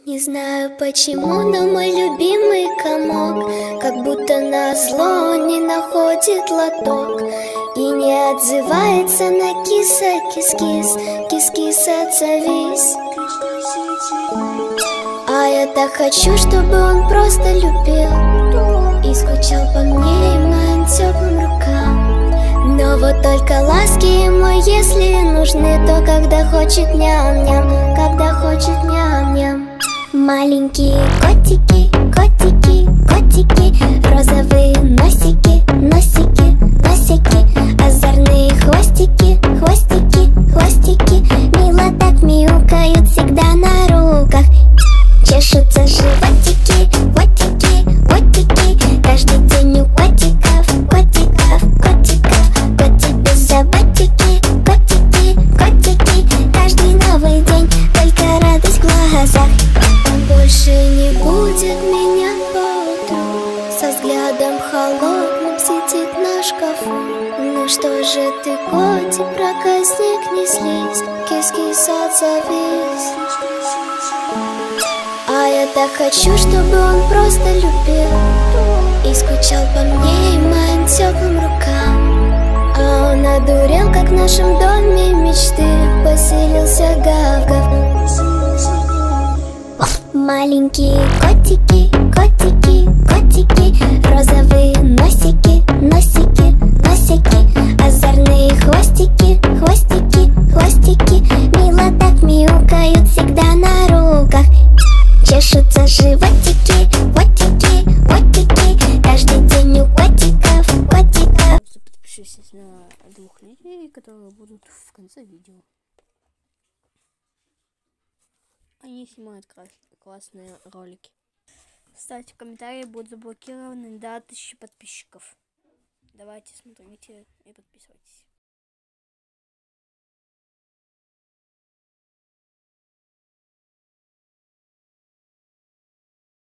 Не знаю почему, но мой любимый комок как будто назло не находит лоток и не отзывается на киса, кис-кис, кис-кис, отзовись. А я так хочу, чтобы он просто любил и скучал по мне и моим теплым рукам. Но вот только ласки ему, если нужны, то когда хочет ням-ням, когда хочет ням-ням. Маленькие котики, котики, котики, розовые носики, носики, носики, озорные хвостики, хвостики, хвостики, мило так мяукают всегда на руках. Чешутся животики, котики, котики, каждый день у котиков, котиков, котиков, коти без заботики, котики, котики, каждый новый день только радость в глазах. Он больше не будет меня по утру, со взглядом холодным сидит на шкафу. Ну что же ты, котик, проказник, не слезь, кис-кис, отзовись. А я так хочу, чтобы он просто любил и скучал по мне и моим теплым рукам. А он одурел, как в нашем доме мечты поселился гав-гав. Маленькие котики, котики, котики, розовые носики, носики, носики, озорные хвостики, хвостики, хвостики, мило так мяукают всегда на руках. Чешутся животики, котики, котики, каждый день у котиков, котиков. Подпишитесь на двух людей, которые будут в конце видео. Они снимают классные ролики. Ставьте комментарии, будут заблокированы до 1000 подписчиков. Давайте смотрите и подписывайтесь.